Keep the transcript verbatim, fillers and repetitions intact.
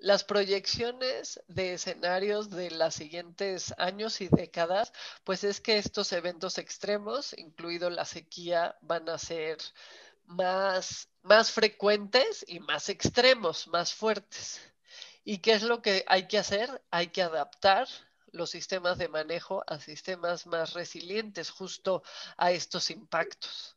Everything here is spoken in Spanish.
las proyecciones de escenarios de los siguientes años y décadas, pues es que estos eventos extremos, incluido la sequía, van a ser más, más frecuentes y más extremos, más fuertes. ¿Y qué es lo que hay que hacer? Hay que adaptar los sistemas de manejo a sistemas más resilientes justo a estos impactos.